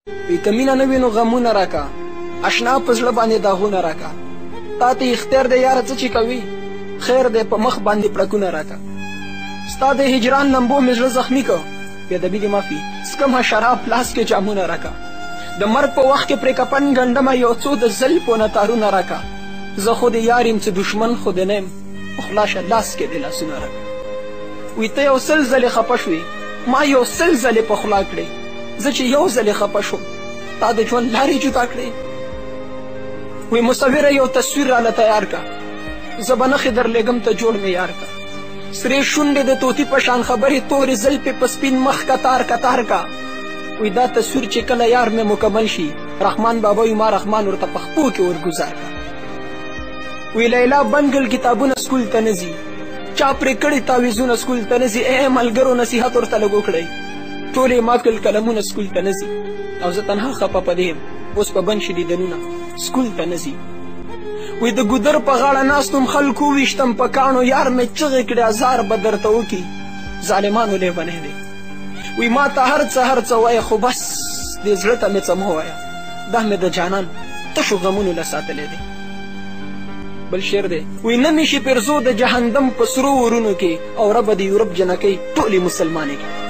وی که مینه نه وي نو غمونه راکه، اشنا په زړه باندې داغونه راکه، تا ته اختیار دی یاره څه چې کوي، خیر دی په مخ باندې پړکونه راکه. ستا د هجران لمبو مې زړه زخمي که، بېادبي دې معافي، څکمه شراب لاس کې جامونه راکه. د مرګ په وخت کې پرې کفن ګنډمه یو څو د زلفو نه تارونه راکه. زه خو د یار یم چې دشمن خو دې نه یم، په خلاشه لاس کې دې لاسونه راکه. وی ته یو سل ځلې خفه شوې، ما یو سل ځلې په خوله کړې، زه چې یو ځلې خفه شوم تا د ژوند لارې جدا کړې. وی مصوره یو تصویر راله تیار که، زه به نښې درلېږم ته جوړ معیار که. سرې شونډې د طوطي په شان خبرې، تورې زلفې په سپین مخ کتار کتار که. وی دا تصویر چې کله یار مې مکمل شي، رحمان بابا وی ما رحمان ورته په خپو کې ورګزار که. وی لیلا بنګل کتابونه سکول ته نه ځي، چا پرې کړي تعویزونه سکول ته نه ځي. ای ملګرو نصیحت ورته لږ وکړئ، ټول یې مات کړل قلمونه سکول ته نه ځي. او زه تنها خفه په دې یم، اوس په بند شي دیدنونه سکول ته نه ځي. وی د ګودر په غاړه ناست وم خلکو وویشتم په کاڼو، یار مې چغې کړې ازار به درته وکړي، ظالمانو لیونی دی. وی ما ته هر څه وایه، خو بس دې زړه ته مې څه مه وایه، دا مې د جانان تشو غمونو له ساتلی دی. بل شعر دی، وی نه مې شي پرزو د جهنم په سرو ورونو کې، او ربه د یورپ جنکۍ ټولې مسلمانې کې.